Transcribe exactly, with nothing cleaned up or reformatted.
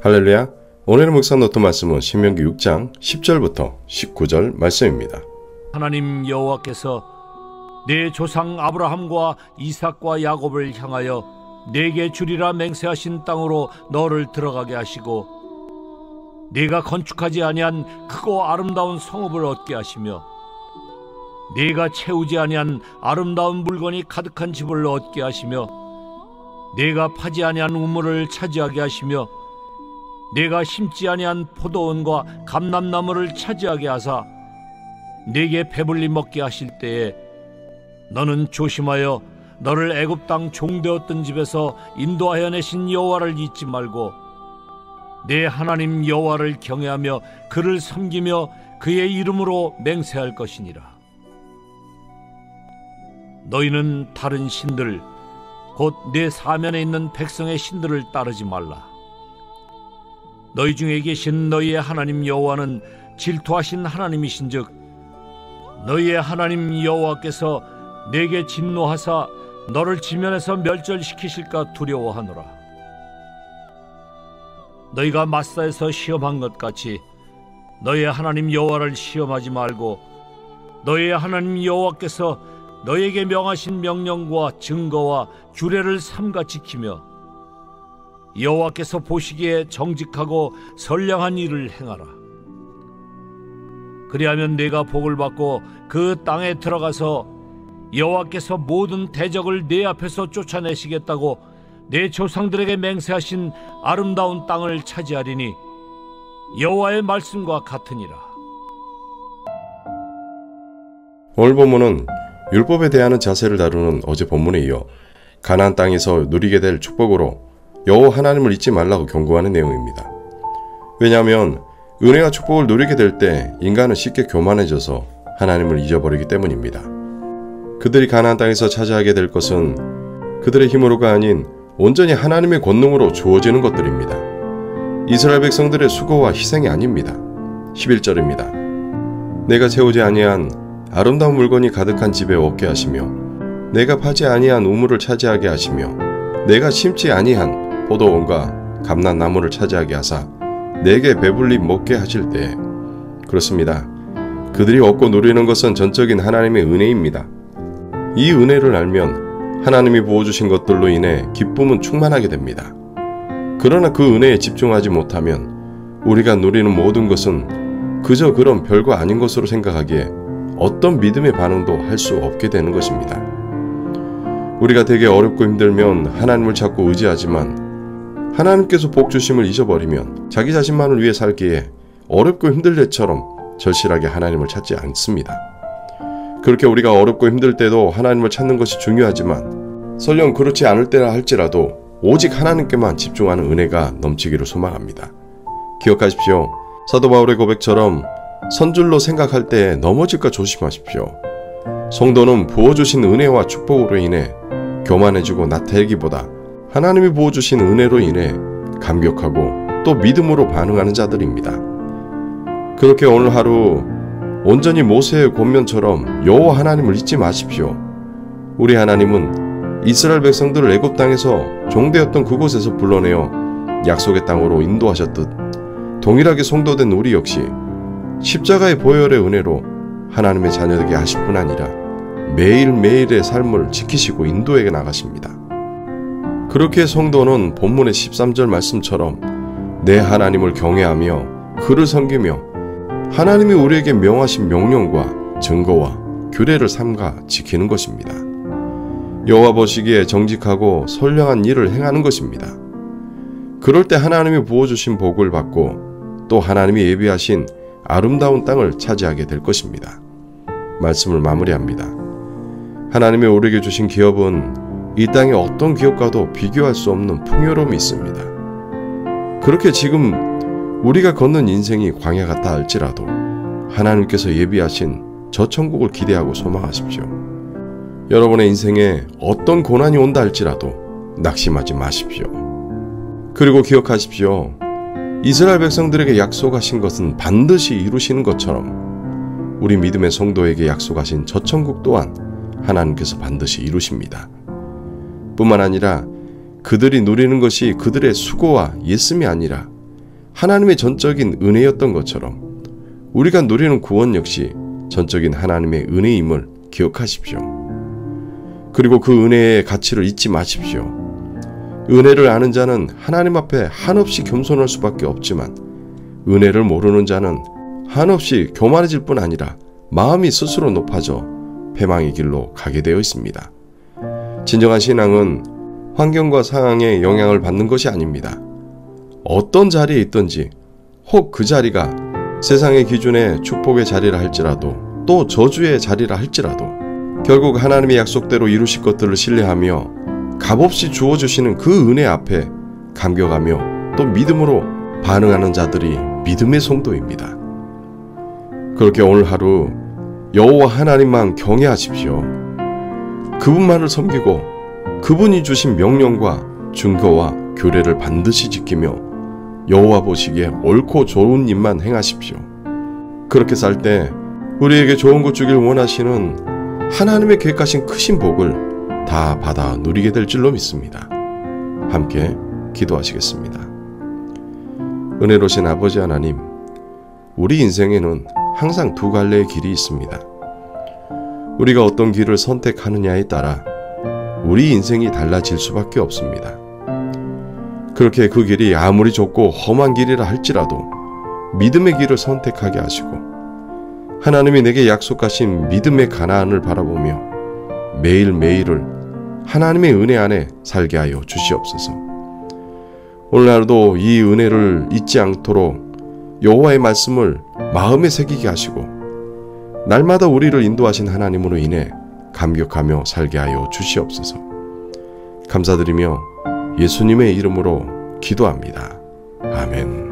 할렐루야. 오늘의 묵상 노트 말씀은 신명기 육 장 십 절부터 십구 절 말씀입니다. 하나님 여호와께서 내 조상 아브라함과 이삭과 야곱을 향하여 내게 주리라 맹세하신 땅으로 너를 들어가게 하시고 네가 건축하지 아니한 크고 아름다운 성읍을 얻게 하시며 네가 채우지 아니한 아름다운 물건이 가득한 집을 얻게 하시며 네가 파지 아니한 우물을 차지하게 하시며 네가 심지 아니한 포도원과 감람나무를 차지하게 하사 네게 배불리 먹게 하실 때에 너는 조심하여 너를 애굽 땅 종되었던 집에서 인도하여 내신 여호와를 잊지 말고 내 하나님 여호와를 경외하며 그를 섬기며 그의 이름으로 맹세할 것이니라. 너희는 다른 신들 곧 내 사면에 있는 백성의 신들을 따르지 말라. 너희 중에 계신 너희의 하나님 여호와는 질투하신 하나님이신즉 너희의 하나님 여호와께서 내게 진노하사 너를 지면에서 멸절시키실까 두려워하노라. 너희가 마사에서 시험한 것 같이 너희의 하나님 여호와를 시험하지 말고 너희의 하나님 여호와께서 너희에게 명하신 명령과 증거와 규례를 삼가 지키며 여호와께서 보시기에 정직하고 선량한 일을 행하라. 그리하면 네가 복을 받고 그 땅에 들어가서 여호와께서 모든 대적을 네 앞에서 쫓아내시겠다고 내 조상들에게 맹세하신 아름다운 땅을 차지하리니 여호와의 말씀과 같으니라. 오늘 본문은 율법에 대한 자세를 다루는 어제 본문에 이어 가나안 땅에서 누리게 될 축복으로 여호와 하나님을 잊지 말라고 경고하는 내용입니다. 왜냐하면 은혜와 축복을 누리게 될 때 인간은 쉽게 교만해져서 하나님을 잊어버리기 때문입니다. 그들이 가나안 땅에서 차지하게 될 것은 그들의 힘으로가 아닌 온전히 하나님의 권능으로 주어지는 것들입니다. 이스라엘 백성들의 수고와 희생이 아닙니다. 십일 절입니다. 내가 채우지 아니한 아름다운 물건이 가득한 집에 얻게 하시며 내가 파지 아니한 우물을 차지하게 하시며 내가 심지 아니한 포도원과 감람나무를 차지하게 하사 내게 배불리 먹게 하실 때에 그렇습니다. 그들이 얻고 누리는 것은 전적인 하나님의 은혜입니다. 이 은혜를 알면 하나님이 부어주신 것들로 인해 기쁨은 충만하게 됩니다. 그러나 그 은혜에 집중하지 못하면 우리가 누리는 모든 것은 그저 그런 별거 아닌 것으로 생각하기에 어떤 믿음의 반응도 할 수 없게 되는 것입니다. 우리가 되게 어렵고 힘들면 하나님을 찾고 의지하지만 하나님께서 복 주심을 잊어버리면 자기 자신만을 위해 살기에 어렵고 힘들 때처럼 절실하게 하나님을 찾지 않습니다. 그렇게 우리가 어렵고 힘들 때도 하나님을 찾는 것이 중요하지만 설령 그렇지 않을 때라 할지라도 오직 하나님께만 집중하는 은혜가 넘치기를 소망합니다. 기억하십시오. 사도 바울의 고백처럼 선줄로 생각할 때 넘어질까 조심하십시오. 성도는 부어주신 은혜와 축복으로 인해 교만해지고 나태하기보다 하나님이 부어주신 은혜로 인해 감격하고 또 믿음으로 반응하는 자들입니다. 그렇게 오늘 하루 온전히 모세의 권면처럼 여호와 하나님을 잊지 마십시오. 우리 하나님은 이스라엘 백성들을 애굽 땅에서 종되었던 그곳에서 불러내어 약속의 땅으로 인도하셨듯 동일하게 성도된 우리 역시 십자가의 보혈의 은혜로 하나님의 자녀되게 하실 뿐 아니라 매일매일의 삶을 지키시고 인도해 나가십니다. 그렇게 성도는 본문의 십삼 절 말씀처럼 내 하나님을 경외하며 그를 섬기며 하나님이 우리에게 명하신 명령과 증거와 규례를 삼가 지키는 것입니다. 여호와 보시기에 정직하고 선량한 일을 행하는 것입니다. 그럴 때 하나님이 부어주신 복을 받고 또 하나님이 예비하신 아름다운 땅을 차지하게 될 것입니다. 말씀을 마무리합니다. 하나님이 우리에게 주신 기업은 이 땅의 어떤 기업과도 비교할 수 없는 풍요로움이 있습니다. 그렇게 지금 우리가 걷는 인생이 광야 같다 할지라도 하나님께서 예비하신 저 천국을 기대하고 소망하십시오. 여러분의 인생에 어떤 고난이 온다 할지라도 낙심하지 마십시오. 그리고 기억하십시오. 이스라엘 백성들에게 약속하신 것은 반드시 이루시는 것처럼 우리 믿음의 성도에게 약속하신 저 천국 또한 하나님께서 반드시 이루십니다. 뿐만 아니라 그들이 누리는 것이 그들의 수고와 예씀이 아니라 하나님의 전적인 은혜였던 것처럼 우리가 누리는 구원 역시 전적인 하나님의 은혜임을 기억하십시오. 그리고 그 은혜의 가치를 잊지 마십시오. 은혜를 아는 자는 하나님 앞에 한없이 겸손할 수밖에 없지만 은혜를 모르는 자는 한없이 교만해질 뿐 아니라 마음이 스스로 높아져 패망의 길로 가게 되어 있습니다. 진정한 신앙은 환경과 상황에 영향을 받는 것이 아닙니다. 어떤 자리에 있든지 혹 그 자리가 세상의 기준에 축복의 자리라 할지라도 또 저주의 자리라 할지라도 결국 하나님의 약속대로 이루실 것들을 신뢰하며 값없이 주어주시는 그 은혜 앞에 감격하며 또 믿음으로 반응하는 자들이 믿음의 성도입니다. 그렇게 오늘 하루 여호와 하나님만 경외하십시오. 그분만을 섬기고 그분이 주신 명령과 증거와 규례를 반드시 지키며 여호와 보시기에 옳고 좋은 일만 행하십시오. 그렇게 살 때 우리에게 좋은 것 주길 원하시는 하나님의 계획하신 크신 복을 다 받아 누리게 될 줄로 믿습니다. 함께 기도하시겠습니다. 은혜로우신 아버지 하나님, 우리 인생에는 항상 두 갈래의 길이 있습니다. 우리가 어떤 길을 선택하느냐에 따라 우리 인생이 달라질 수밖에 없습니다. 그렇게 그 길이 아무리 좁고 험한 길이라 할지라도 믿음의 길을 선택하게 하시고 하나님이 내게 약속하신 믿음의 가나안을 바라보며 매일매일을 하나님의 은혜 안에 살게 하여 주시옵소서. 오늘 하루도 이 은혜를 잊지 않도록 여호와의 말씀을 마음에 새기게 하시고 날마다 우리를 인도하신 하나님으로 인해 감격하며 살게 하여 주시옵소서. 감사드리며 예수님의 이름으로 기도합니다. 아멘.